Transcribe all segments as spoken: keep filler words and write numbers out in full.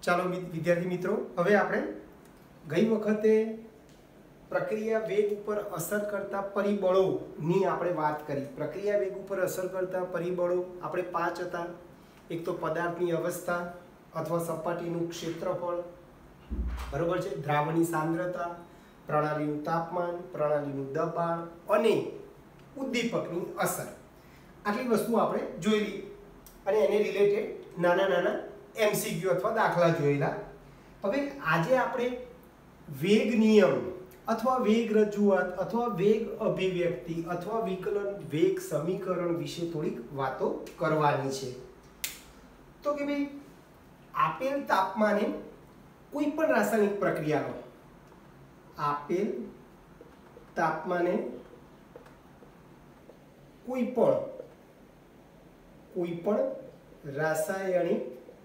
ચાલો વિદ્યાર્થી મિત્રો, હવે આપણે ગઈ વખતે પ્રક્રિયા વેગ ઉપર અસર કરતા પરિબળોની આપણે વાત કરી। પ્રક્રિયા વેગ ઉપર અસર કરતા પરિબળો આપણે પાંચ હતા। એક તો પદાર્થની અવસ્થા અથવા સપાટીનું ક્ષેત્રફળ, બરોબર છે, દ્રાવણની સાંદ્રતા, પ્રણાલીનું તાપમાન, પ્રણાલીનું દબાણ અને ઉદ્દીપકની અસર। આટલી વસ્તુ આપણે જોયેલી અને એને રિલેટેડ નાના નાના એમસીક્યુ અથવા દાખલા જોયેલા। હવે આજે આપણે વેગ નિયમ અથવા વેગ રજૂઆત અથવા વેગ અભિવ્યક્તિ અથવા વિકલન વેગ સમીકરણ વિશે થોડીક વાતો કરવાની છે। તો કે ભાઈ આપેલ તાપમાને કોઈ પણ રાસાયણિક પ્રક્રિયાનો આપેલ તાપમાને કોઈ પણ કોઈ પણ રાસાયણિક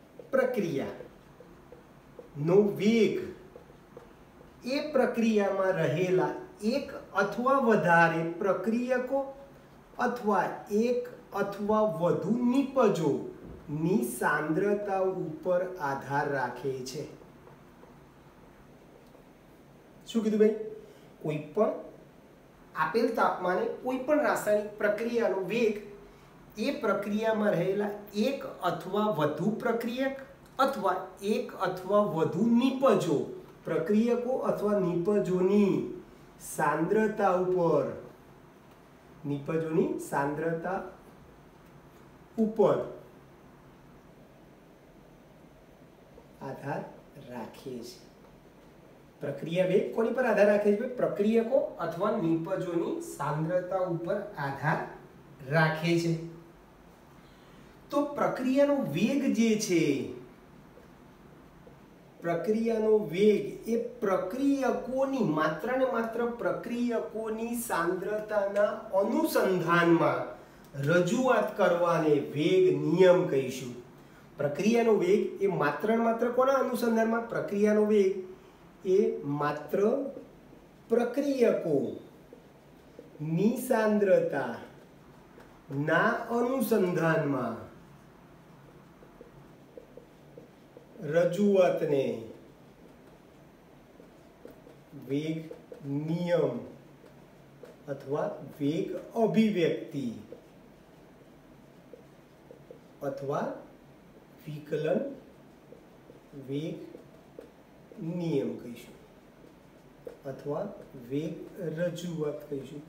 પ્રક્રિયાનો વેગ એ પ્રક્રિયામાં રહેલા એક અથવા વધારે પ્રક્રિયકો અથવા એક અથવા વધુ નિપજોની સાંદ્રતા ઉપર આધાર રાખે છે। શું કીધું ભાઈ? કોઈ પણ આપેલ તાપમાને કોઈ પણ રાસાયણિક પ્રક્રિયાનો વેગ એ પ્રક્રિયામાં રહેલા એક અથવા વધુ પ્રક્રિયક અથવા એક અથવા વધુ નિપજો પ્રક્રિયકો અથવા નિપજોની સાંદ્રતા ઉપર નિપજોની સાંદ્રતા ઉપર આધાર રાખે છે। પ્રક્રિયા વેગ કોની પર આધાર રાખે છે? પ્રક્રિયકો અથવા નિપજોની સાંદ્રતા ઉપર આધાર રાખે છે। તો પ્રક્રિયાનો વેગ જે છે, પ્રક્રિયાનો વેગ એ પ્રક્રિયકોની માત્ર ને માત્ર પ્રક્રિયકોની સાંદ્રતાના અનુસંધાનમાં રજૂઆત કરવાને વેગ નિયમ કહીશું। પ્રક્રિયાનો વેગ એ માત્ર ને માત્ર કોના અનુસંધાનમાં? પ્રક્રિયાનો વેગ એ માત્ર પ્રક્રિયકોની સાંદ્રતા ના અનુસંધાનમાં રજૂઆતને વેગ નિયમ અથવા વેગ અભિવ્યક્તિ અથવા વિકલન વેગ નિયમ કહીશું અથવા વેગ રજૂઆત કહીશું।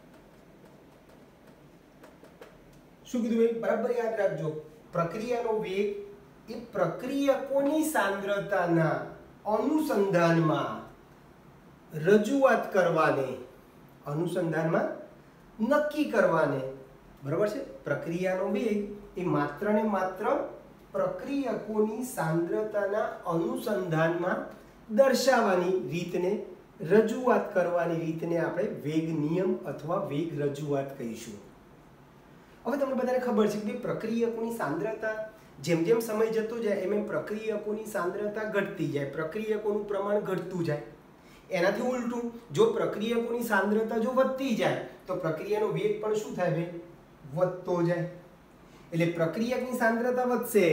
શું કીધું ભાઈ? બરાબર યાદ રાખજો, પ્રક્રિયાનો વેગ એ પ્રક્રિયકોની સાંદ્રતાના અનુસંધાનમાં રજૂઆત કરવાને અનુસંધાનમાં નક્કી કરવાને, બરાબર છે, પ્રક્રિયાનો વેગ એ માત્ર ને માત્ર પ્રક્રિયકોની સાંદ્રતાના અનુસંધાનમાં દર્શાવવાની રીતને રજૂઆત કરવાની રીતને આપણે વેગ નિયમ અથવા વેગ રજૂઆત કહીશું। હવે તમને બધાને ખબર છે કે પ્રક્રિયકોની સાંદ્રતા જેમ જેમ સમય જતો જાય એમ એમ પ્રક્રિયકોની સાંદ્રતા ઘટતી જાય, પ્રક્રિયકોનું પ્રમાણ ઘટતું જાય। એનાથી ઉલટું, જો પ્રક્રિયકોની સાંદ્રતા જો વધતી જાય તો પ્રક્રિયાનો વેગ પણ શું થાય ભાઈ? વધતો જાય। એટલે પ્રક્રિયકની સાંદ્રતા વધશે,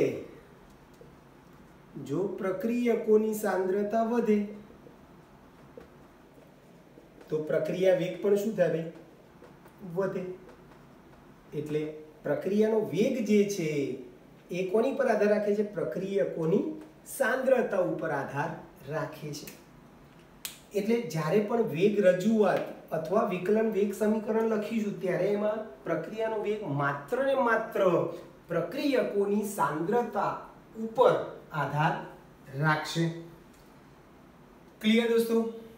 જો પ્રક્રિયકોની સાંદ્રતા વધે તો પ્રક્રિયા વેગ પણ શું થાય ભાઈ? વધે। એટલે પ્રક્રિયાનો વેગ જે છે એ કોની પર આધાર રાખે છે? પ્રક્રિયકોની સાંદ્રતા ઉપર આધાર રાખે છે। એટલે જ્યારે પણ વેગ રજૂઆત અથવા વિકલન વેગ સમીકરણ લખીશું ત્યારે એમાં પ્રક્રિયાનો વેગ માત્ર ને માત્ર પ્રક્રિયકોની સાંદ્રતા ઉપર આધાર રાખશે। ક્લિયર દોસ્તો?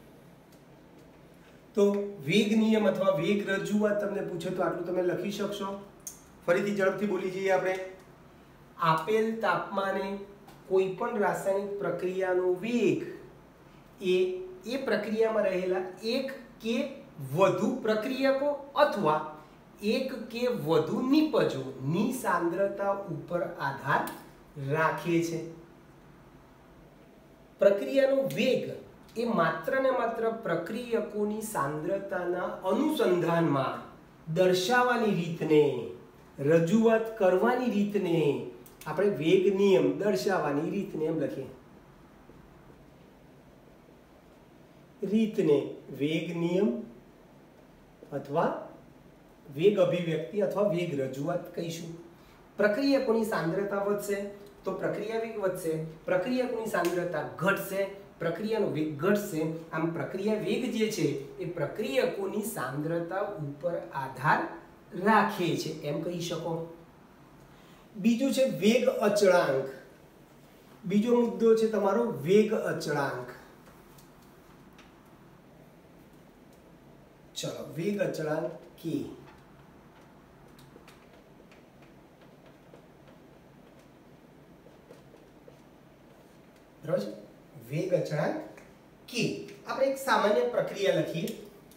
તો વેગ નિયમ અથવા વેગ રજૂઆત તમને પૂછે તો આટલું તમે લખી શકશો। ફરીથી ઝડપથી બોલી જઈએ આપણે। આપેલ તાપમાને કોઈ પણ રાસાયણિક પ્રક્રિયાનો વેગ એ એ પ્રક્રિયામાં રહેલા એક કે વધુ પ્રક્રિયકો અથવા એક કે વધુ નિપજોની સાંદ્રતા ઉપર આધાર રાખે છે। પ્રક્રિયાનો વેગ એ માત્ર ને માત્ર પ્રક્રિયકોની સાંદ્રતાના અનુસંધાનમાં દર્શાવવાની રીતને રજૂઆત કરવાની રીતને આપણે વેગ નિયમ દર્શાવવાની રીતને એમ લખીએ। રીતને વેગ નિયમ અથવા વેગ અભિવ્યક્તિ અથવા વેગ રજૂઆત કહીશું. પ્રક્રિયકોની સાંદ્રતા વધશે તો પ્રક્રિયા વેગ વધશે, પ્રક્રિયકોની સાંદ્રતા ઘટશે, પ્રક્રિયાનો વેગ ઘટશે. આમ પ્રક્રિયા વેગ જે છે એ પ્રક્રિયકોની સાંદ્રતા ઉપર આધાર રાખે છે એમ કહી શકો. બીજું છે વેગ અચળાંક. બીજો મુદ્દો છે તમારો વેગ અચળાંક. ચલો વેગ અચળાંક કે બરાબર. વેગ અચળાંક કે આપણે એક સામાન્ય પ્રક્રિયા લખીએ.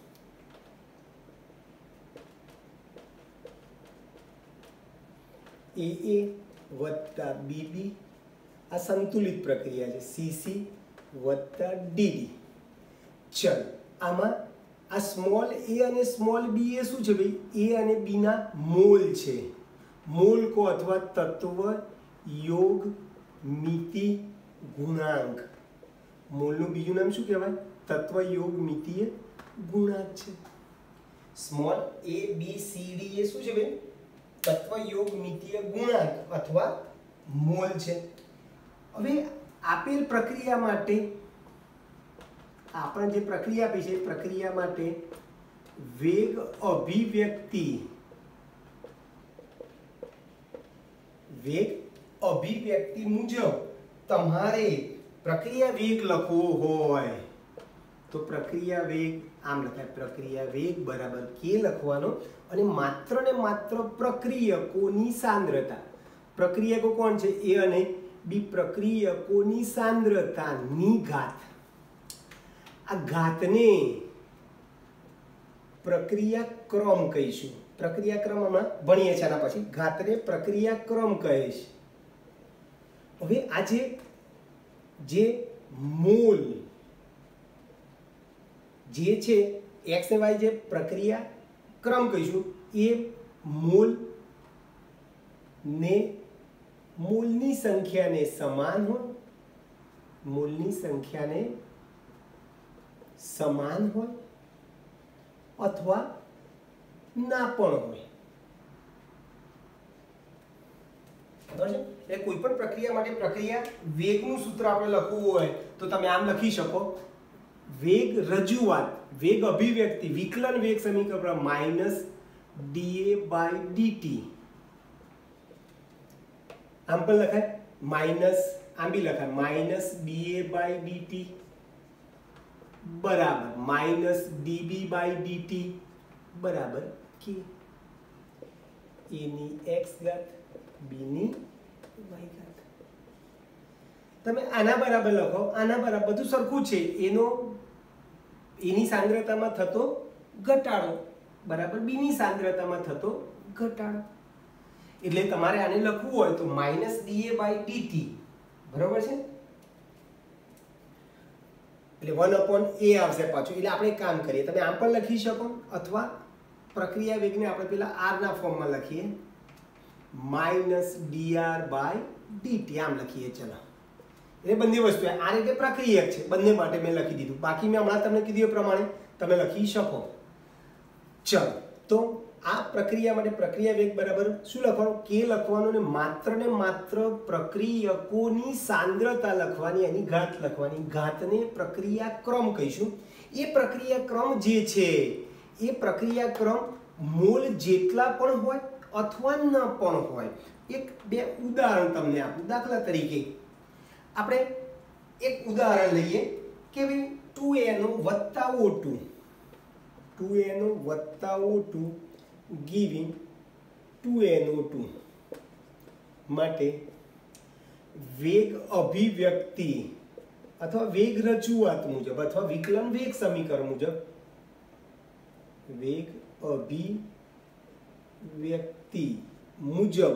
એ એ વત્તા બીબી આ સંતુલિત પ્રક્રિયા છે. સીસી વત્તા ડીડી. ચલો આમાં આ સ્મોલ એ અને સ્મોલ બી એ શું છે ભાઈ? એ અને બી ના મોલ છે. મોલ કો અથવા તત્વ યોગ મિતિ ગુણાંક. મોલનું બીજું નામ શું કહેવાય? તત્વ યોગ મિતિય ગુણાંક છે. Small A B C D એ શું છે ભાઈ? તત્વ યોગ મિતિય ગુણાંક અથવા મોલ છે. હવે આપેલ પ્રક્રિયા માટે આપણે જે પ્રક્રિયા આપી છે પ્રક્રિયા માટે વેગ અભિવ્યક્તિ વેગ અભિવ્યક્તિ મુજબ તમારે પ્રક્રિયા વેગ લખવો હોય તો પ્રક્રિયા વેગ આમ લખાય. પ્રક્રિયા વેગ બરાબર કે લખવાનો અને માત્ર ને માત્ર પ્રક્રિયકોની સાંદ્રતા. પ્રક્રિયકો કોણ છે? એ અને બી. પ્રક્રિયકોની સાંદ્રતાની ઘાત. આ ઘાતને પ્રક્રિયા ક્રમ કહીશું. પ્રક્રિયા ક્રમમાં ભણીએ છીએ આના પછી. ઘાતને પ્રક્રિયા ક્રમ કહે છે. હવે આજે જે મોલ જે છે એક્સ ને વાય જે પ્રક્રિયા ક્રમ કહીશું એ મોલ ને મોલની સંખ્યાને સમાન હોય મોલની સંખ્યાને સમાન હોય અથવા ના પણ હોય. બરાબર છે? એટલે કોઈ પણ પ્રક્રિયા માટે પ્રક્રિયા વેગનું સૂત્ર આપણે લખવું હોય તો તમે આમ લખી શકો. વેગ રજૂઆત વેગ અભિવ્યક્તિ વિકલન વેગ સમીકરણ માઇનસ ડીએ બાય ડીટી. આમ પણ લખાય માઇનસ આમ બી લખાય માઇનસ ડીએ બાય ડીટી બરાબર માઇનસ ડીબી બાય ડીટી બરાબર કે એ ની એક્સ ઘાત બી ની વાય ઘાત. તમે આના બરાબર લખો આના બરાબર બધું સરખું છે. એનો એની સાંદ્રતામાં થતો ઘટાડો બરાબર બી ની સાંદ્રતામાં થતો ઘટાડો. એટલે તમારે આને લખવું હોય તો માઇનસ ડીએ બાય ડીટી બરાબર છે. એટલે વન અપોન એ આવશે પાછું. એટલે આપણે કામ કરીએ તમે આમ પણ લખી શકો અથવા પ્રક્રિયા વેગને આપણે પેલા આર ના ફોર્મમાં લખીએ માઇનસ ડીઆર બાય ડીટી આમ લખીએ. ચલો એ બંને વસ્તુ આ રીતે પ્રક્રિયક છે. બંને માટે મેં લખી દીધું. બાકી મેં હમણાં તમને કીધું એ પ્રમાણે તમે લખી શકો. ચલો તો આ પ્રક્રિયા માટે પ્રક્રિયા વેગ બરાબર શું લખવાનું? કે લખવાનું ને માત્ર ને માત્ર પ્રક્રિયકોની સાંદ્રતા લખવાની એની ઘાત લખવાની. ઘાતને પ્રક્રિયા ક્રમ કહીશું. એ પ્રક્રિયા ક્રમ જે છે એ પ્રક્રિયા ક્રમ મોલ જેટલા પણ હોય અથવા ન પણ હોય. એક બે ઉદાહરણ તમને આપું. દાખલા તરીકે આપણે એક ઉદાહરણ લઈએ કે ભાઈ ટુ એનો વત્તા ઓ ટુ ટુ એનો વત્તા O two giving two N O two માટે વેગ અભિવ્યક્તિ અથવા વેગ રજૂઆત મુજબ અથવા વિકલન વેગ સમીકરણ મુજબ વેગ અભિવ્યક્તિ મુજબ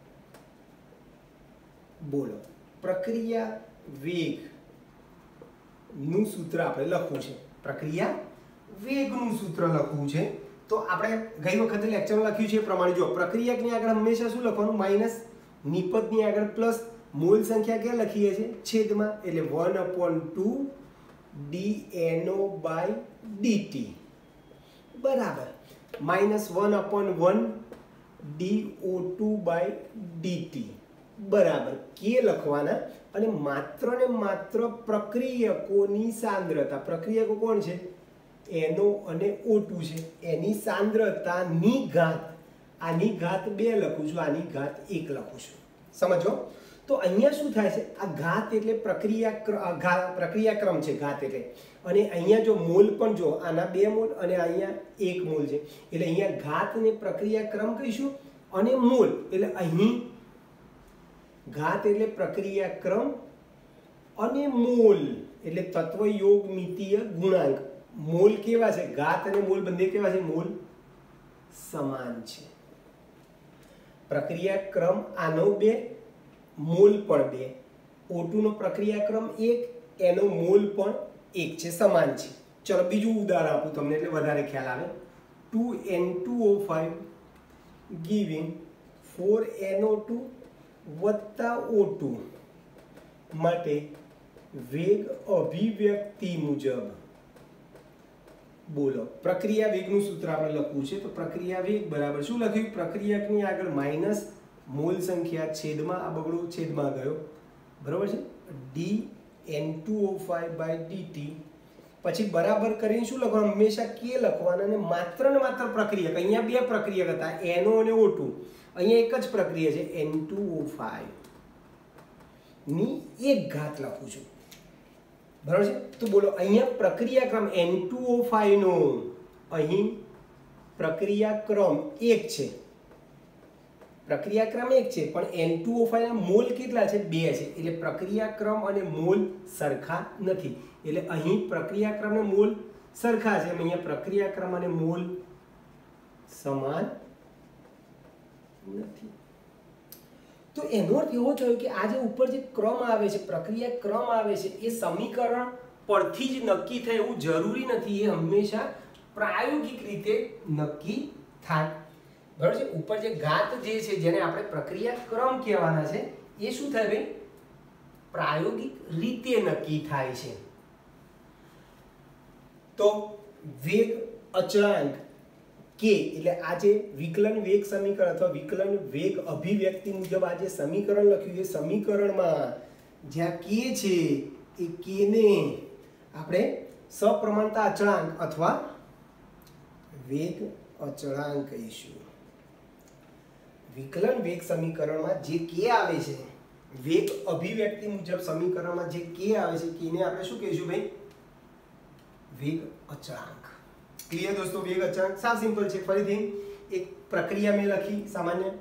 બોલો પ્રક્રિયા વેગ નું સૂત્ર આપણે લખવું છે. પ્રક્રિયા વેગનું સૂત્ર લખવું છે તો આપણે ગઈ વખતે લેક્ચરમાં લખ્યું છે એ પ્રમાણે જો પ્રક્રિયકની આગળ હંમેશા શું લખવાનું? માઇનસ. નિપજની આગળ પ્લસ. મોલ સંખ્યા ક્યાં લખીએ છીએ? છેદમાં. એટલે one upon two d N O by dt બરાબર minus one upon one d O two by dt બરાબર કે લખવાના અને માત્ર ને માત્ર પ્રક્રિયકોની સાંદ્રતા પ્રક્રિયકો કોણ છે એનો અને ઓ ટુ છે એની સાંદ્રતાની ઘાત આની ઘાત બે લખું છું આની ઘાત એક લખું છું સમજો તો અહીંયા શું થાય છે આ ઘાત એટલે પ્રક્રિયા પ્રક્રિયાક્રમ છે ઘાત એટલે અને અહીંયા જો મોલ પણ જો આના બે મોલ અને અહીંયા એક મોલ છે એટલે અહીંયા ઘાત ને પ્રક્રિયાક્રમ કહીશું અને મોલ એટલે અહીં ઘાત એટલે પ્રક્રિયાક્રમ અને મોલ એટલે તત્વ યોગ મિતીય ગુણાંક મોલ કેવા છે ઘાત અને મોલ બંને કેવા છે મોલ સમાન છે પ્રક્રિયાક્રમ આનો બે મોલ પણ બે ઓ ટુ નો પ્રક્રિયાક્રમ એક એનો મોલ પણ એક છે સમાન છે ચલો બીજું ઉદાહરણ આપું તમને એટલે વધારે ખ્યાલ આવે two N two O five giving four N O two વત્તા ઓ ટુ માટે વેગ અભિવ્યક્તિ મુજબ બોલો પ્રક્રિયા વેગનું સૂત્ર આપણે લખવું છે તો પ્રક્રિયા વેગ બરાબર શું લખ્યું પ્રક્રિયકની આગળ માઇનસ મોલ સંખ્યા છેદમાં આ બગડો છેદમાં ગયો બરાબર છે d N two O five by dt પછી બરાબર કરીને શું લખવાનું હંમેશા કે લખવાના અને માત્ર ને માત્ર પ્રક્રિયક અહીંયા બે પ્રક્રિયક હતા એનો અને ઓ ટુ અહીંયા એક જ પ્રક્રિયા છે એન ટુ ઓ ફાઈવ ની એક ઘાત લખું છું બરાબર છે તો બોલો અહીંયા પ્રક્રિયાક્રમ એન ટુ ઓ ફાઈવ નો અહીં પ્રક્રિયાક્રમ એક છે પ્રક્રિયાક્રમ એક છે પણ એન ટુ ઓ ફાઈવ ના મોલ કેટલા છે બે છે એટલે પ્રક્રિયાક્રમ અને મોલ સરખા નથી એટલે અહીં પ્રક્રિયાક્રમ અને મોલ સરખા છે અહીંયા પ્રક્રિયાક્રમ અને મોલ સમાન નથી તો એનો અર્થ એવો થયો કે આ જે ઉપર જે ક્રમ આવે છે પ્રક્રિયા ક્રમ આવે છે એ સમીકરણ પરથી જ નક્કી થાય એવું જરૂરી નથી એ હંમેશા પ્રાયોગિક રીતે નક્કી થાય બરાબર છે ઉપર જે ઘાત જે છે જેને આપણે પ્રક્રિયા ક્રમ કહેવાના છે એ શું થાય ભાઈ પ્રાયોગિક રીતે નક્કી થાય છે તો વેગ અચળાંક કે એટલે આ જે વિકલન વેગ સમીકરણ અથવા વિકલન વેગ અભિવ્યક્તિ મુજબ આ જે સમીકરણ લખ્યું એ સમીકરણમાં જ્યાં કે છે એ કે ને આપણે સપ્રમાણતા અચળાંક અથવા વેગ અચળાંક કહીશું વિકલન વેગ સમીકરણમાં જે કે આવે છે વેગ અભિવ્યક્તિ મુજબ સમીકરણમાં જે કે આવે છે કેને આપણે શું કહીશું ભાઈ વેગ અચળાંક ક્લિયર दोस्तों वेग अचळांक साफ सिंपल છે ફરીથી એક પ્રક્રિયા મેં લખી સામાન્ય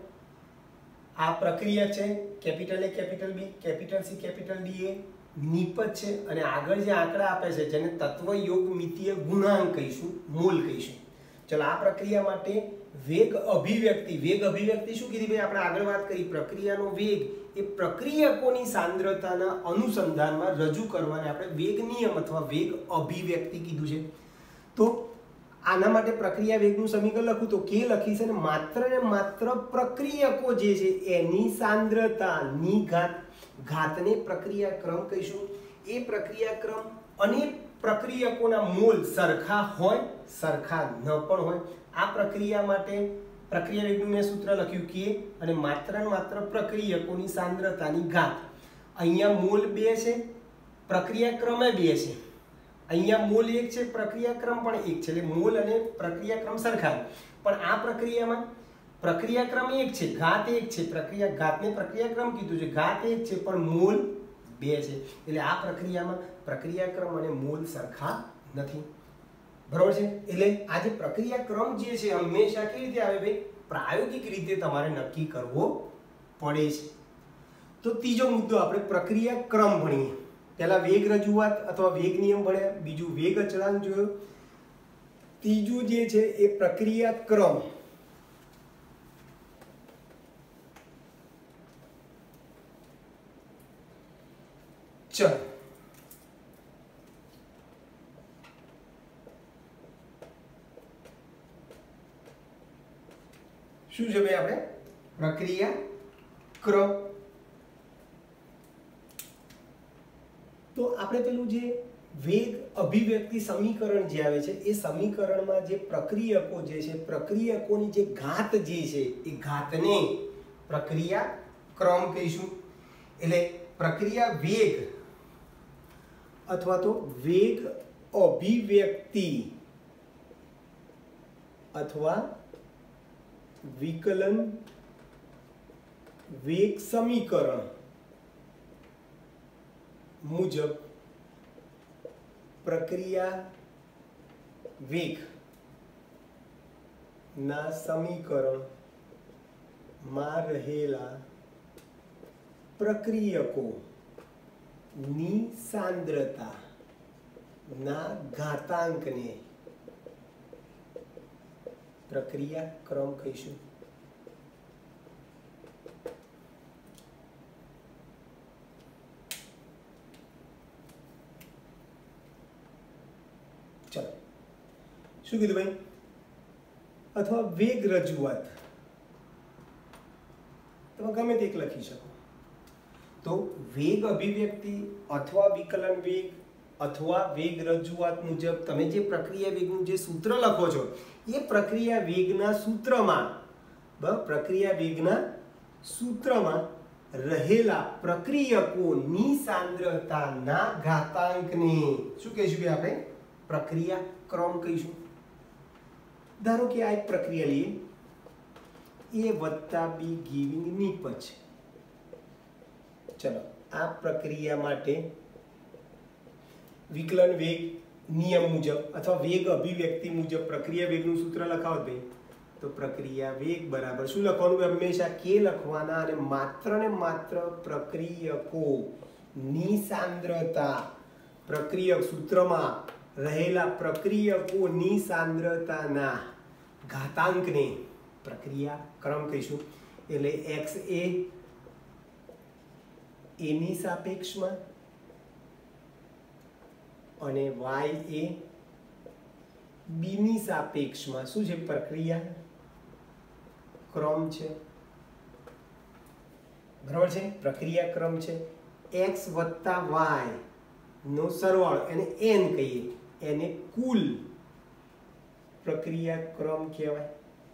આ પ્રક્રિયા છે capital A capital B capital C capital D એ નિપજ છે અને આગળ જે આંકડા આપે છે જેને તત્વ યોગ મિતીય ગુણાંક કહીશું મોલ કહીશું ચલો આ પ્રક્રિયા માટે વેગ અભિવ્યક્તિ વેગ અભિવ્યક્તિ શું કીધી ભાઈ આપણે આગળ વાત કરી પ્રક્રિયાનો વેગ એ પ્રક્રિયકોની સાંદ્રતાના અનુસંધાનમાં રજૂ કરવાને આપણે વેગ નિયમ અથવા વેગ અભિવ્યક્તિ કીધું છે તો આના માટે પ્રક્રિયા વેગનું સમીકરણ લખું તો કે લખી છે ને માત્ર ને માત્ર પ્રક્રિયકો જે છે એની સાંદ્રતાની ઘાત ઘાતને પ્રક્રિયાક્રમ કહીશું એ પ્રક્રિયાક્રમ અને પ્રક્રિયકોના મોલ સરખા હોય સરખા ન પણ હોય આ પ્રક્રિયા માટે પ્રક્રિયા વેગનું મેં સૂત્ર લખ્યું કે અને માત્ર ને માત્ર પ્રક્રિયકોની સાંદ્રતાની ઘાત અહીંયા મોલ બે છે પ્રક્રિયાક્રમે બે છે અહીંયા મોલ એક છે પ્રક્રિયાક્રમ પણ એક છે એટલે મોલ અને પ્રક્રિયાક્રમ સરખા પણ આ પ્રક્રિયામાં પ્રક્રિયાક્રમ એક છે ઘાત એક છે પ્રક્રિયા ઘાતને પ્રક્રિયાક્રમ કીધું છે ઘાત એક છે પણ મોલ બે છે એટલે આ પ્રક્રિયામાં પ્રક્રિયાક્રમ અને મોલ સરખા નથી બરાબર છે એટલે આ જે પ્રક્રિયાક્રમ જે છે હંમેશા કેવી રીતે આવે ભાઈ પ્રાયોગિક રીતે તમારે નક્કી કરવો પડે છે તો ત્રીજો મુદ્દો આપણે પ્રક્રિયાક્રમ ભણીએ પહેલા વેગ રજૂઆત અથવા વેગ નિયમ ભણ્યા બીજું વેગ અચળાંક જોયો ત્રીજું જે છે એ પ્રક્રિયાક્રમ ચલો શું છે ભાઈ આપણે પ્રક્રિયાક્રમ તો આપણે પેલું જે વેગ અભિવ્યક્તિ સમીકરણ જે આવે છે એ સમીકરણમાં જે પ્રક્રિયકો જે છે પ્રક્રિયકોની જે ઘાત જે છે એ ઘાતને પ્રક્રિયા ક્રમ કહીશું. એટલે પ્રક્રિયા વેગ અથવા તો વેગ અભિવ્યક્તિ અથવા વિકલન વેગ સમીકરણ મુજબ પ્રક્રિયા વેગ ના સમીકરણ માં રહેલા પ્રક્રિયકો ની સાંદ્રતા ના ઘાતાંકને પ્રક્રિયા ક્રમ કહીશું. ચલો શું કીધું ભાઈ? અથવા વેગ રજૂઆત તમે ગમે તે એક લખી શકો. તો વેગ અભિવ્યક્તિ અથવા વિકલન વેગ અથવા વેગ રજૂઆત મુજબ તમે જે પ્રક્રિયા વેગનું જે સૂત્ર લખો છો એ પ્રક્રિયા વેગના સૂત્રમાં બરાબર પ્રક્રિયા વેગના સૂત્રમાં રહેલા પ્રક્રિયકોની સાંદ્રતાના ઘાતાંકને શું કહીશું કે આપણે પ્રક્રિયા ક્રમ કહીશું. ધારો કે આ એક પ્રક્રિયા લઈએ એ વત્તા બી ગિવિંગ નિપજ. ચલો આ પ્રક્રિયા માટે વિકલન વેગ નિયમ મુજબ અથવા વેગ અભિવ્યક્તિ મુજબ પ્રક્રિયા વેગનું સૂત્ર લખાવો ભાઈ તો પ્રક્રિયા વેગ બરાબર શું લખવાનું? હંમેશા કે લખવાના અને માત્ર ને માત્ર પ્રક્રિયકો ની સાંદ્રતા પ્રક્રિયક સૂત્રમાં રહેલા પ્રક્રિયકોની સાંદ્રતાના ઘાતાંકને પ્રક્રિયા ક્રમ કહીશું. એટલે x એ a ની સાપેક્ષમાં અને y એ b ની સાપેક્ષમાં શું છે? પ્રક્રિયા ક્રમ છે. બરાબર છે? પ્રક્રિયા ક્રમ છે. x વત્તા y નો સરવાળો એને n કહીએ, એને કુલ પ્રક્રિયા ક્રમ કહેવાય.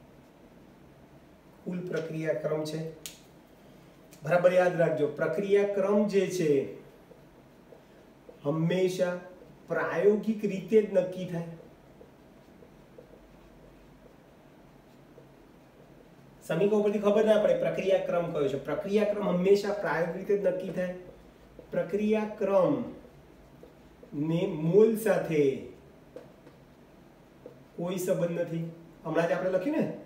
કુલ પ્રક્રિયા ક્રમ છે. બરાબર યાદ રાખજો, પ્રક્રિયા ક્રમ જે છે હંમેશા પ્રાયોગિક રીતે જ નક્કી થાય. સમીકરણ ઉપરથી ખબર ના પડે પ્રક્રિયા ક્રમ કયો છે. પ્રક્રિયા ક્રમ હંમેશા પ્રાયોગિક રીતે જ નક્કી થાય. પ્રક્રિયા ક્રમ ને મોલ સાથે કોઈ સંબંધ નથી. હમણાં જ આપણે લખ્યું ને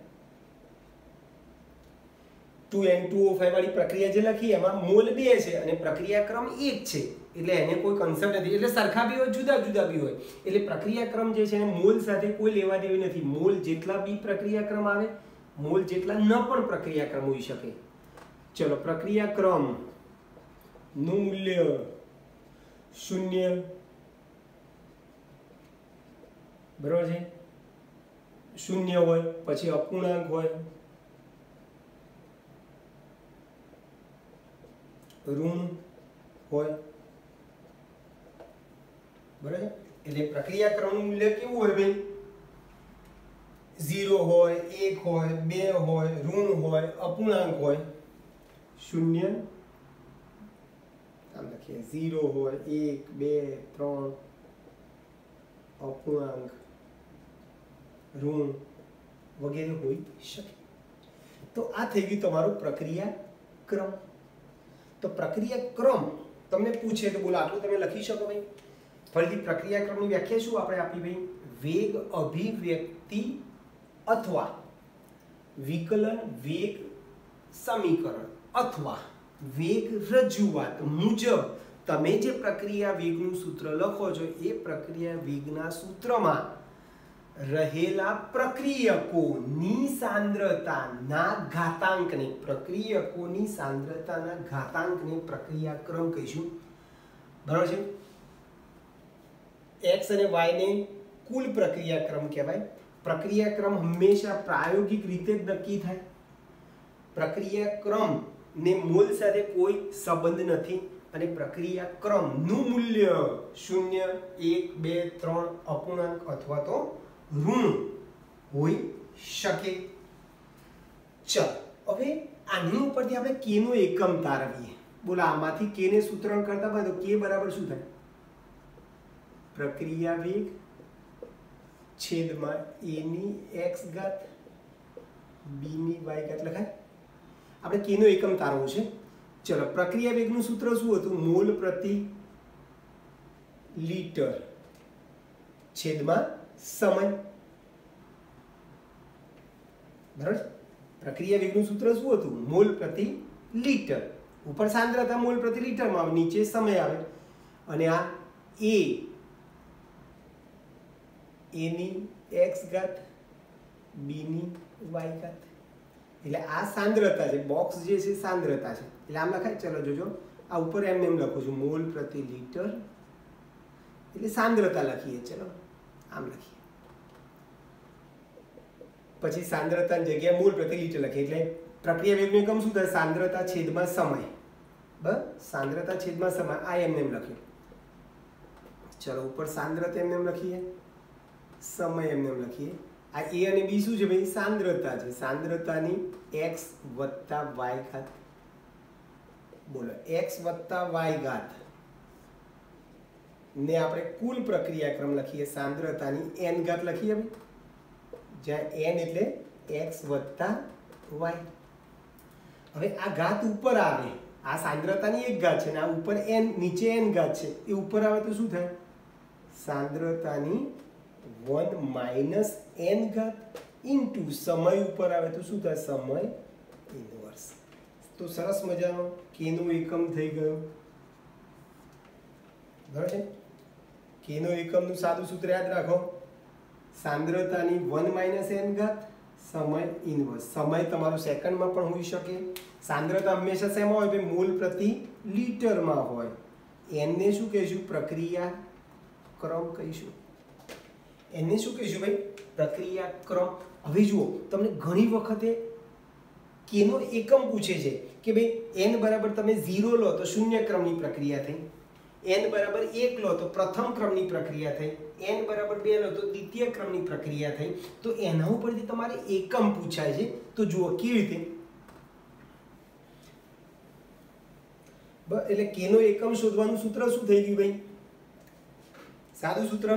two N two O five વાળી પ્રક્રિયા જે લખી એમાં મોલ બે છે અને પ્રક્રિયા ક્રમ એક છે. એટલે એને કોઈ કન્સેપ્ટ નથી. એટલે સરખા બી હોય, જુદા જુદા બી હોય. એટલે પ્રક્રિયા ક્રમ જે છે એને મોલ સાથે કોઈ લેવા દેવી નથી. મોલ જેટલા બી પ્રક્રિયા ક્રમ આવે, મોલ જેટલા ન પણ પ્રક્રિયા ક્રમ હોઈ શકે. ચલો પ્રક્રિયા ક્રમ નું મૂલ્ય શૂન્ય બરોબર છે. શૂન્ય હોય પછી અપૂર્ણાંક હોય, ઋણ હોય બરાબર. એટલે પ્રક્રિયા ક્રમનું મૂલ્ય કેવું હોય ભાઈ? ઝીરો હોય, એક હોય, બે હોય, ઋણ હોય, અપૂર્ણાંક હોય. શૂન્ય આમ લખીએ, ઝીરો હોય, એક, બે, ત્રણ, અપૂર્ણાંક, ઋણ વગેરે હોઈ શકે. તો આ થઈ ગયું તમારું પ્રક્રિયા ક્રમ. તો પ્રક્રિયા ક્રમ તમને પૂછે તો બોલો આટલું તમે લખી શકો ભાઈ? ફરીથી પ્રક્રિયા ક્રમની વ્યાખ્યા શું આપણે આપી ભાઈ? વેગ અભિવ્યક્તિ અથવા વિકલન વેગ સમીકરણ અથવા વેગ રજૂઆત મુજબ તમે જે પ્રક્રિયા વેગનું સૂત્ર લખો છો એ પ્રક્રિયા વેગના સૂત્રમાં રહેલા પ્રક્રિયકોની સાંદ્રતાના ઘાતાંકને પ્રક્રિયકોની સાંદ્રતાના ઘાતાંકને પ્રક્રિયા ક્રમ કહીશું. બરાબર છે? x અને y ને કુલ પ્રક્રિયા ક્રમ કહેવાય. પ્રક્રિયા ક્રમ હંમેશા પ્રાયોગિક રીતે જ નક્કી થાય. પ્રક્રિયા ક્રમ ને મોલ સાથે કોઈ સંબંધ નથી. અને પ્રક્રિયા ક્રમનું મૂલ્ય શૂન્ય, એક, બે, ત્રણ અપૂર્ણાંક અથવા તો ઋણ હોઈ શકે. ચલ હવે આની ઉપરથી આપણે k નો એકમ તારવીએ. બોલો આમાંથી k ને સૂત્રણ કરતા હોય તો k બરાબર શું થાય? પ્રક્રિયા વેગ છેદમાં a ની x ઘાત b ની y ઘાત લખાય. આપણે k નો એકમ તારવો છે. ચલો પ્રક્રિયા વેગનું સૂત્ર શું હતું? મોલ પ્રતિ લિટર છેદમાં સમય. બરાબર. પ્રક્રિયા વેગનું સૂત્ર શું હતું? મોલ પ્રતિ લિટર. ઉપર સાંદ્રતા મોલ પ્રતિ લિટરમાં આવે, નીચે સમય આવે. અને આ a a ની x ઘાત b ની y ઘાત, એટલે આ સાંદ્રતા છે. બોક્સ જે છે સાંદ્રતા છે, એટલે આમ લખાય. ચલો જોજો, આ ઉપર એમ એમ લખું છું મોલ પ્રતિ લિટર એટલે સાંદ્રતા લખીએ. ચલો આમ લખીએ, પછી સાંદ્રતાની જગ્યાએ મોલ પ્રતિ લિટર લખીએ. એટલે પ્રક્રિયા વેગનું એકમ શું થાય? સાંદ્રતા છેદમાં સમય. બસ સાંદ્રતા છેદમાં સમય, આ એમ એમ લખ્યું. ચલો ઉપર સાંદ્રતા એમ એમ લખીએ, સમય એમ એમ લખીએ. આ a અને b શું છે ભાઈ? સાંદ્રતા છે. સાંદ્રતાની x વત્તા y ઘાત. બોલો x વત્તા y ઘાત ને આપણે કુલ પ્રક્રિયાક્રમ લખીએ સાંદ્રતાની n ઘાત લખીએ ભાઈ, જ્યાં n એટલે x વત્તા y. હવે આ ઘાત ઉપર આવે, આ સાંદ્રતાની એક ઘાત છે ને આ ઉપર n, નીચે n ઘાત છે, એ ઉપર આવે તો શું થાય? સાંદ્રતાની વન માઇનસ n ઘાત ઇન્ટુ સમય ઉપર આવે તો શું થાય? સમય ઇન્વર્સ. તો સરસ મજાનો k નો એકમ થઈ ગયો. બરાબર છે. k નો એકમનું સાદું સૂત્ર યાદ રાખો, સાંદ્રતાની વન માઇનસ n ઘાત સમય ઇન્વર્સ. સમય તમારો સેકન્ડમાં પણ હોઈ શકે. સાંદ્રતા હંમેશા શેમાં હોય ભાઈ? મોલ પ્રતિ લિટરમાં હોય. n ને શું કહીશું? પ્રક્રિયા ક્રમ કહીશું. એને શું કહીશું ભાઈ? પ્રક્રિયા ક્રમ. હવે જુઓ, તમને ઘણી વખતે k નો એકમ પૂછે છે કે ભાઈ n બરાબર તમે ઝીરો લો તો શૂન્ય ક્રમની પ્રક્રિયા થઈ, n બરાબર એક લો તો પ્રથમ ક્રમની પ્રક્રિયા થઈ, n બરાબર બે લો તો દ્વિતીય ક્રમની પ્રક્રિયા થઈ. તો એના ઉપરથી તમારે એકમ પૂછાય છે. તો જુઓ કેવી રીતે. એટલે k નો એકમ શોધવાનું સૂત્ર શું થઈ ગયું ભાઈ? સાદું સૂત્ર,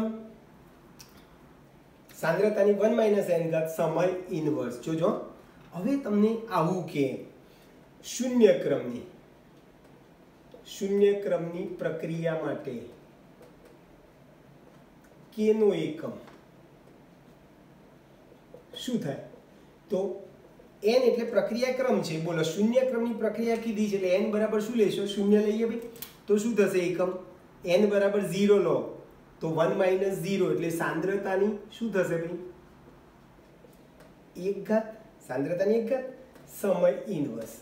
સાંદ્રતાની વન માઇનસ n ઘાત સમય ઇન્વર્સ. જોજો હવે તમને આવું કે શૂન્ય ક્રમની શૂન્ય ક્રમની પ્રક્રિયા માટે k નો એકમ શું થાય? તો n એટલે પ્રક્રિયા ક્રમ છે. બોલો શૂન્ય ક્રમની પ્રક્રિયા કીધી છે એટલે n બરાબર શું લેશો? શૂન્ય લઈએ ભાઈ. તો શું થશે એકમ? n બરાબર ઝીરો લો તો વન માઇનસ ઝીરો એટલે સાંદ્રતાની શું થશે ભાઈ? એક ઘાત. સાંદ્રતાની એક ઘાત સમય ઇન્વર્સ.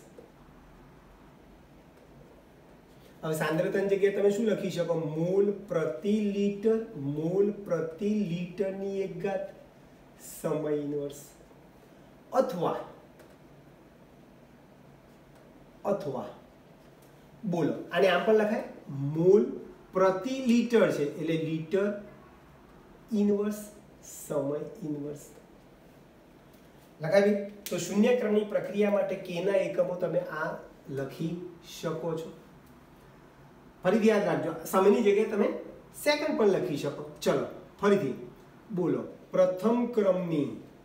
હવે સાંદ્રતાની જગ્યાએ તમે શું લખી શકો? મોલ પ્રતિ લિટર. મોલ પ્રતિ લિટરની એક ઘાત સમય ઇન્વર્સ. અથવા અથવા બોલો આને આમ પણ લખાય, મોલ પ્રતિ લિટર છે એટલે લિટર ઇન્વર્સ સમય ઇન્વર્સ લખાવી. તો શૂન્ય ક્રમની પ્રક્રિયા માટે k ના એકમો તમે આ લખી શકો છો. ફરીથી યાદ રાખજો, સમયની જગ્યાએ તમે સેકન્ડ પણ લખી શકો. ચલો ફરીથી બોલો, પ્રથમ ક્રમની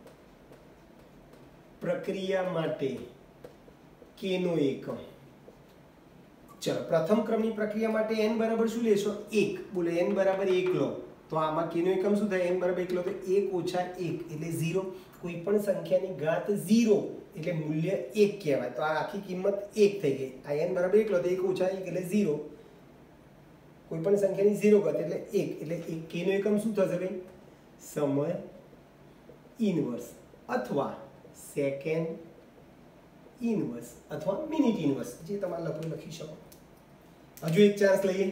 પ્રક્રિયા માટે k નો એકમ. ચલો પ્રથમ ક્રમની પ્રક્રિયા માટે n બરાબર શું લેશો? એક. બોલો n બરાબર એક લો તો આમાં k નો એકમ શું થાય? n બરાબર એક લો તો એક ઓછા એક એટલે ઝીરો. કોઈ પણ સંખ્યાની ઘાત ઝીરો એટલે મૂલ્ય એક કહેવાય. તો આ આખી કિંમત એક થઈ ગઈ. આ n બરાબર એક લો તો એક ઓછા એક એટલે ઝીરો. કોઈ પણ સંખ્યાની ઝીરો ઘાત એટલે એક એટલે k નો એકમ શું થશે ભાઈ? સમય ઇન્વર્સ અથવા સેકન્ડ ઇન્વર્સ અથવા મિનિટ ઇન્વર્સ, જે તમારે લખવું લખી શકો. હજુ એક ચાન્સ લઈએ.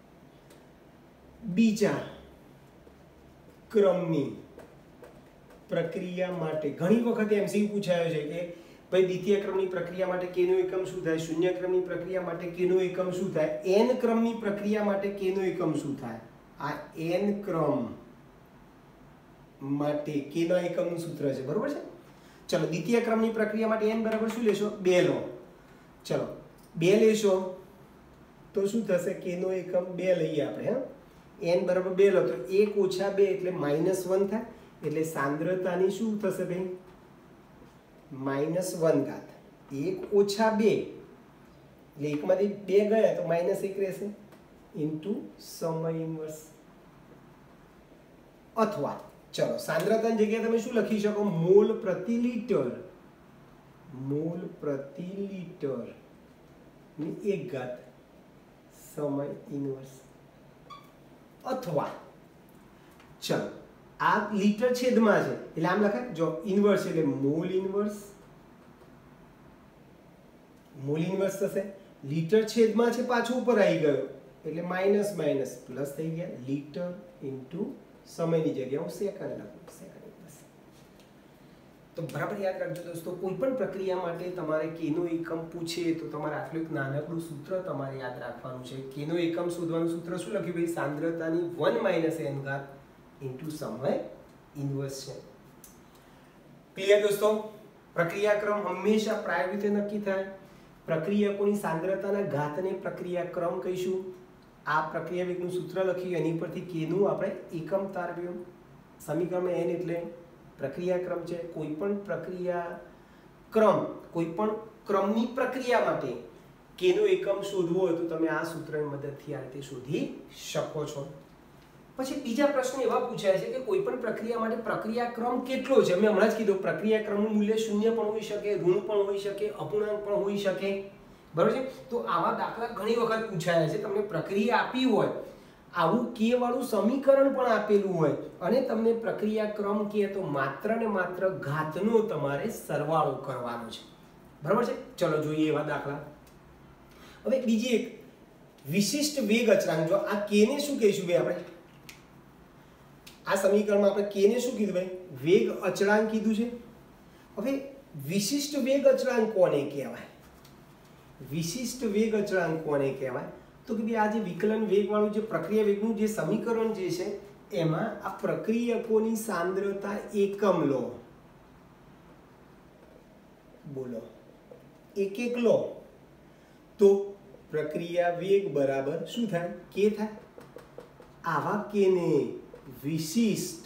બીજા ક્રમની પ્રક્રિયા માટે ઘણી વખત એમસીક્યુ પૂછાયો છે કે ભાઈ દ્વિતીય ક્રમની પ્રક્રિયા માટે k નો એકમ શું થાય? શૂન્ય ક્રમની પ્રક્રિયા માટે k નો એકમ શું થાય? n ક્રમની પ્રક્રિયા માટે k નો એકમ શું થાય? આ n ક્રમ માટે k નો એકમનું સૂત્ર છે, બરોબર છે? ચલો દ્વિતીય ક્રમની પ્રક્રિયા માટે n બરાબર શું લેશો? બે લો. ચલો બે લેશો તો શું થશે? k નો એકમ બે લઈએ આપણે. હા, n બરાબર બે લો તો એક ઓછા બે એટલે માઇનસ વન થાય, એટલે સાંદ્રતાની શું થશે ભાઈ? માઇનસ વન ઘાત. એક ઓછા બે એટલે એકમાંથી બે ગયા તો માઇનસ એક રહેશે ઇન્ટુ સમય ઇન્વર્સ. અથવા ચલો સાંદ્રતાની જગ્યાએ તમે શું લખી શકો? મોલ પ્રતિ લિટર. મોલ પ્રતિ લિટર ની એક ઘાત સમય ઇન્વર્સ. અથવા ચલો આ લિટર છેદમાં છે એટલે આમ લખાય, જો ઇન્વર્સ એટલે મોલ ઇન્વર્સ. મોલ ઇન્વર્સ થશે. લિટર છેદમાં છે પાછું ઉપર આવી ગયો એટલે માઇનસ માઇનસ પ્લસ થઈ ગયા. લિટર ઇન્ટુ સમયની જગ્યાએ હું સેકન્ડ લખું. Second plus. તો બરાબર યાદ રાખજો દોસ્તો, કોઈ પણ પ્રક્રિયા માટે તમારે k નો એકમ પૂછે તો તમારે આટલું એક નાનકડું સૂત્ર તમારે યાદ રાખવાનું છે. k નો એકમ શોધવાનું સૂત્ર શું લખ્યું ભાઈ? સાંદ્રતાની વન માઇનસ n ઘાત ઇન્ટુ સમય ઇન્વર્સ છે. ક્લિયર દોસ્તો? પ્રક્રિયાક્રમ હંમેશા પ્રાયોગિક રીતે નક્કી થાય. પ્રક્રિયકોની સાંદ્રતાના ઘાતને પ્રક્રિયાક્રમ કહીશું. આ પ્રક્રિયા વેગનું સૂત્ર લખ્યું, એની પરથી k નું આપણે એકમ તારવ્યું. સમીકરણમાં n એટલે પ્રક્રિયાક્રમ છે. કોઈ પણ પ્રક્રિયા ક્રમ, કોઈ પણ ક્રમની પ્રક્રિયા માટે k નો એકમ શોધવો હોય તો તમે આ સૂત્રની મદદથી આ રીતે શોધી શકો છો. પછી બીજા પ્રશ્ન એવા પૂછાય છે કે કોઈ પણ પ્રક્રિયા માટે પ્રક્રિયાક્રમ કેટલો છે? મેં હમણાં જ કીધું પ્રક્રિયાક્રમનું મૂલ્ય શૂન્ય પણ હોઈ શકે, ઋણ પણ હોઈ શકે, અપૂર્ણાંક પણ હોઈ શકે, બરોબર છે? તો આવા દાખલા ઘણી વખત પૂછાયા છે. તમને પ્રક્રિયા આપી હોય, આવું k વાળું સમીકરણ પણ આપેલું હોય અને તમને પ્રક્રિયાક્રમ કહે તો માત્ર ને માત્ર ઘાતનો તમારે સરવાળો કરવાનો છે, બરોબર છે? ચલો જોઈએ એવા દાખલા. હવે બીજી એક વિશિષ્ટ વેગ અચળાંક, જો આ k ને શું કહીશું ભાઈ આપણે? આ સમીકરણમાં આપણે k ને શું કીધું ભાઈ? વેગ અચળાંક કીધું છે. હવે વિશિષ્ટ વેગ અચળાંક કોને કહેવાય? વિશિષ્ટ વેગ અચળાંક કોને કહેવાય? તો કે ભાઈ આ જે વિકલન વેગ વાળું જે પ્રક્રિયા વેગનું જે સમીકરણ જે છે એમાં આ પ્રક્રિયકોની સાંદ્રતા એકમ લો. બોલો, એક એક લો તો પ્રક્રિયા વેગ બરાબર શું થાય? k થાય. આવા k ને વિશિષ્ટ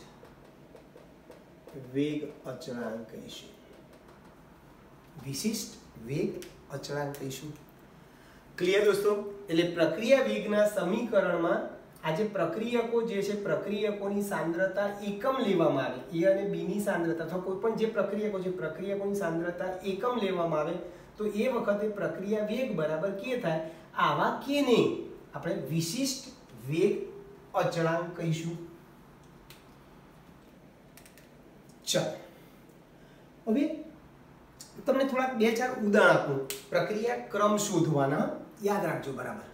વેગ અચળાંક કહીશું. વિશિષ્ટ વેગ અચળાંક કહીશું. ક્લિયર દોસ્તો? એટલે પ્રક્રિયા વેગના સમીકરણમાં આ જે પ્રક્રિયકો જે છે, પ્રક્રિયકોની સાંદ્રતા એકમ લેવામાં આવે, a અને b ની સાંદ્રતા અથવા કોઈ પણ જે પ્રક્રિયકો છે પ્રક્રિયકોની સાંદ્રતા એકમ લેવામાં આવે તો એ વખતે પ્રક્રિયા વેગ બરાબર k થાય. આવા k ને આપણે વિશિષ્ટ વેગ અચળાંક કહીશું. ચાલો હવે તમને થોડા બે ચાર ઉદાહરણ આપું પ્રક્રિયા ક્રમ શોધવાના, યાદ રાખજો બરાબર.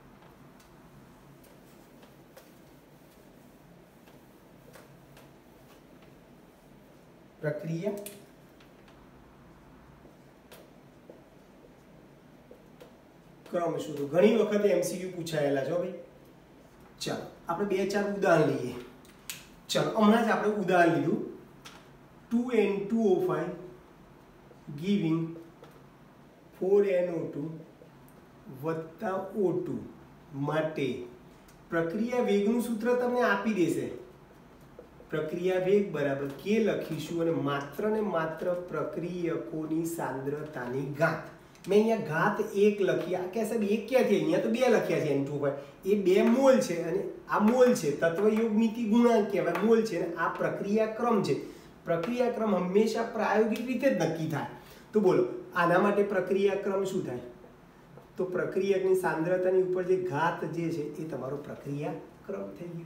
પ્રક્રિયા ક્રમ શોધો. ઘણી વખત એમસીક્યુ પૂછાયેલા છો ભાઈ. ચાલો આપણે બે ચાર ઉદાહરણ લઈએ. ચાલો હમણાં જ આપણે ઉદાહરણ લીધું two N two O five giving four N O two વત્તા ઓ ટુ માટે પ્રક્રિયા વેગનું સૂત્ર તમને આપી દેશે. પ્રક્રિયા વેગ બરાબર k લખીશું અને માત્ર ને માત્ર પ્રક્રિયકોની સાંદ્રતાની ઘાત. મેં અહીંયા ઘાત એક લખી. આ કે સાહેબ એક ક્યાંથી? અહીંયા તો બે લખ્યા છે એન ટુ ફાઈવ. એ બે મોલ છે અને આ મોલ છે. તત્વયોગ મિતિ ગુણાંક કહેવાય, મોલ છે. અને આ પ્રક્રિયા ક્રમ છે. પ્રક્રિયાક્રમ હંમેશા પ્રાયોગિક રીતે જ નક્કી થાય. તો બોલો આના માટે પ્રક્રિયાક્રમ શું થાય? તો પ્રક્રિયકની સાંદ્રતાની ઉપર જે ઘાત જે છે એ તમારો પ્રક્રિયાક્રમ થઈ ગયો.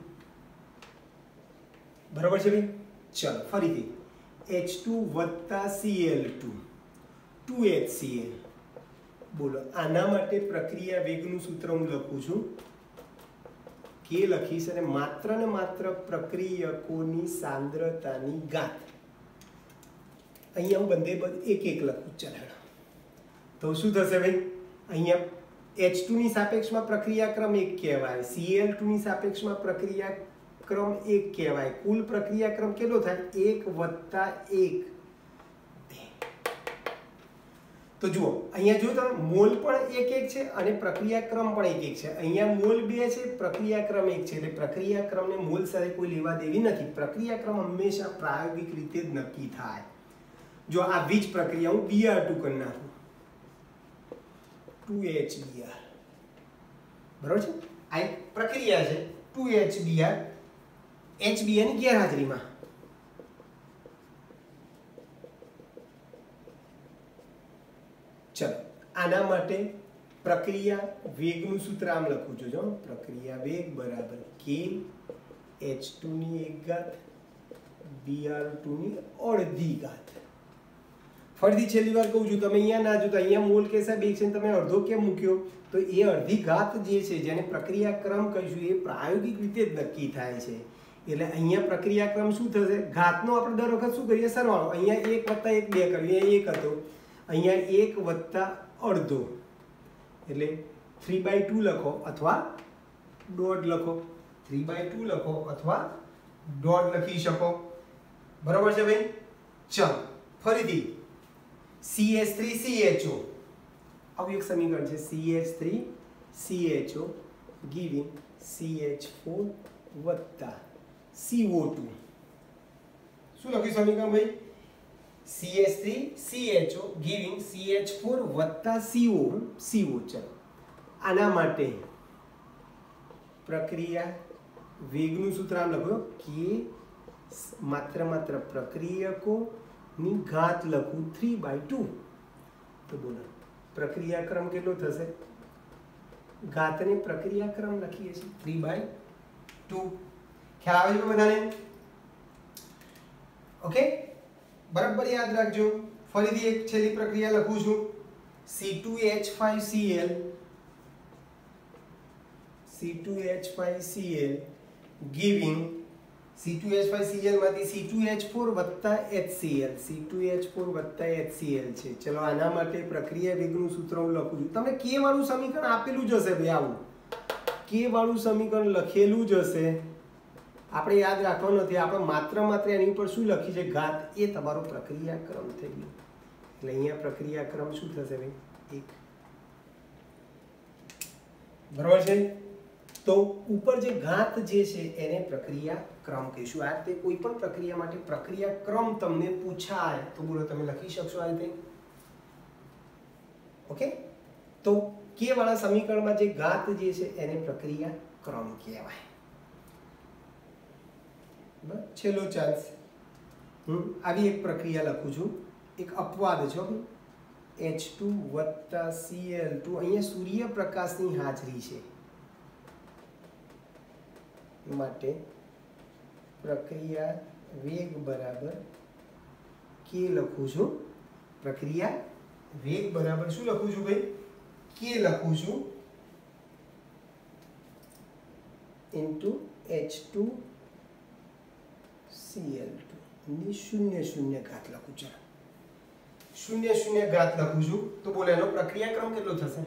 બરાબર છે ભાઈ? ચલો ફરીથી એચ ટુ વત્તા C L two two H C L. બોલો આના માટે પ્રક્રિયા વેગનું સૂત્ર હું લખું છું, k લખીશ અને માત્ર ને માત્ર પ્રક્રિયકોની સાંદ્રતાની ઘાત. અહીંયા હું બંને એક એક લખું ચાલો તો શું થશે ભાઈ અહીંયા એચ ટુ ની સાપેક્ષમાં પ્રક્રિયાક્રમ એક કહેવાય સી એલ ટુ ની સાપેક્ષમાં પ્રક્રિયાક્રમ એક કહેવાય કુલ પ્રક્રિયાક્રમ કેટલો થાય એક વત્તા એક તો જુઓ અહીંયા જો તમે મોલ પણ એક એક છે અને પ્રક્રિયાક્રમ પણ એક એક છે અહીંયા મોલ બે છે પ્રક્રિયાક્રમ એક છે એટલે પ્રક્રિયાક્રમને મોલ સાથે કોઈ લેવા દેવી નથી પ્રક્રિયાક્રમ હંમેશા પ્રાયોગિક રીતે જ નક્કી થાય જો આ વીજ પ્રક્રિયા હું બી આર ટુ કરી નાખું ટુ એચ બી આર બરાબર છે આ એક પ્રક્રિયા છે two H B R H B R ની ગેરહાજરીમાં ચલો આના માટે પ્રક્રિયા વેગનું સૂત્ર આમ લખું છું જો પ્રક્રિયા વેગ બરાબર કે એચ ટુ ની એક ઘાત બી આર ટુ ની અડધી ઘાત ફરીથી છેલ્લી વાર કહું છું તમે અહીંયા ના જોતા અહીંયા મોલ કે સાહેબ એક છે તમે અડધો કેમ મૂક્યો તો એ અડધી ઘાત જે છે જેને પ્રક્રિયાક્રમ કહીશું એ પ્રાયોગિક રીતે જ નક્કી થાય છે એટલે અહીંયા પ્રક્રિયાક્રમ શું થશે ઘાતનો આપણે દર વખત શું કરીએ સરવાળો અહીંયા એક વત્તા એક બે કરીએ એક હતો અહીંયા એક વત્તા અડધો એટલે થ્રી બાય ટુ લખો અથવા દોઢ લખો થ્રી બાય ટુ લખો અથવા દોઢ લખી શકો બરાબર છે ભાઈ ચાલો ફરીથી C H three C H O આવું એક સમીકરણ છે C H three C H O giving C H four વત્તા સી ઓ ટુ શું લખ્યું સમીકરણ ભાઈ C H three C H O giving C H four વત્તા સી ઓ સી ઓ ચલો આના માટે પ્રક્રિયા વેગનું સૂત્ર આમ લખો કે માત્ર માત્ર પ્રક્રિયકોની ઘાત લખું થ્રી બાય ટુ તો બોલો પ્રક્રિયાક્રમ કેટલો થશે ઘાતને પ્રક્રિયાક્રમ લખીએ છીએ થ્રી બાય ટુ ખ્યાલ આવે છે બધાને ઓકે બરાબર યાદ રાખજો ફરીથી એક છેલ્લી પ્રક્રિયા લખું છું C two H five C L C two H five C L giving C two H five C L માંથી સી ટુ એચ ફોર વત્તા H C L C two H four વત્તા એચ સી એલ છે ચલો આના માટે પ્રક્રિયા વેગનું સૂત્ર હું લખું છું તમને કે વાળું સમીકરણ આપેલું જ હશે ભાઈ આવું કે વાળું સમીકરણ લખેલું જ હશે આપણે યાદ રાખવાનું નથી આપણે માત્ર માત્ર એની ઉપર શું લખી છે ઘાત એ તમારો પ્રક્રિયાક્રમ થઈ ગયો એટલે અહીંયા પ્રક્રિયાક્રમ શું થશે ભાઈ એક બરાબર છે તો ઉપર જે ઘાત જે છે એને પ્રક્રિયાક્રમ કહીશું આ રીતે કોઈ પણ પ્રક્રિયા માટે પ્રક્રિયાક્રમ તમને પૂછાય તો બોલો તમે લખી શકશો આ રીતે ઓકે તો કે વાળા સમીકરણમાં જે ઘાત જે છે એને પ્રક્રિયાક્રમ કહેવાય છેલ્લો ચાન્સ હું આવી એક પ્રક્રિયા લખું છું એક અપવાદ છે એચ ટુ વત્તા સી એલ ટુ અહીંયા સૂર્યપ્રકાશની હાજરી છે માટે પ્રક્રિયા વેગ બરાબર કે લખું છું પ્રક્રિયા વેગ બરાબર શું લખું છું ભાઈ કે લખું છું into H two C L two ની શૂન્ય શૂન્ય ઘાત લખું છું શૂન્ય શૂન્ય ઘાત લખું છું તો બોલો એનો પ્રક્રિયાક્રમ કેટલો થશે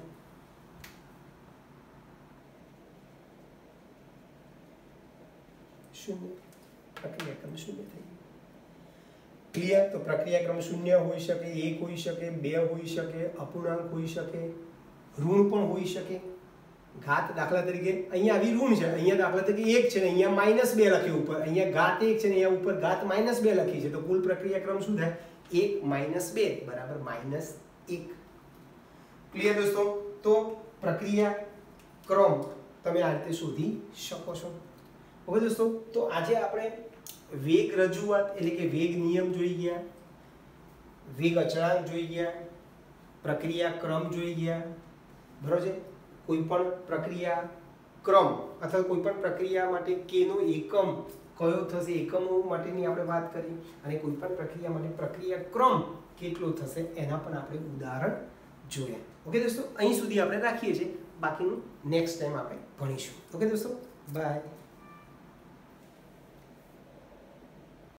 શૂન્ય પ્રક્રિયાક્રમ શૂન્ય થઈ ક્લિયર તો પ્રક્રિયાક્રમ શૂન્ય હોઈ શકે એક હોઈ શકે બે હોઈ શકે અપૂર્ણાંક હોઈ શકે ઋણ પણ હોઈ શકે ઘાત દાખલા તરીકે અહીંયા આવી ઋણ છે અહીંયા દાખલા તરીકે એક છે ને અહીંયા માઇનસ બે લખ્યું ઉપર અહીંયા ઘાત એક છે ને અહીંયા ઉપર ઘાત માઇનસ બે લખી છે તો કુલ પ્રક્રિયાક્રમ શું થાય એક માઇનસ બે બરાબર માઇનસ એક ક્લિયર દોસ્તો તો પ્રક્રિયાક્રમ તમે આ રીતે શોધી શકો છો ઓકે દોસ્તો તો આજે આપણે વેગ રજૂઆત એટલે કે વેગ નિયમ જોઈ ગયા વેગ અચળાંક જોઈ ગયા પ્રક્રિયાક્રમ જોઈ ગયા બરોબર છે કોઈ પણ પ્રક્રિયા ક્રમ અથવા કોઈ પણ પ્રક્રિયા માટે કેનો એકમ કયો થશે એકમો માટેની આપણે વાત કરી અને કોઈ પણ પ્રક્રિયા માટે પ્રક્રિયા ક્રમ કેટલો થશે એના પણ આપણે ઉદાહરણ જોયા ઓકે દોસ્તો અહીં સુધી આપણે રાખીએ છીએ બાકીનું નેક્સ્ટ ટાઈમ આપણે ભણીશું ઓકે દોસ્તો બાય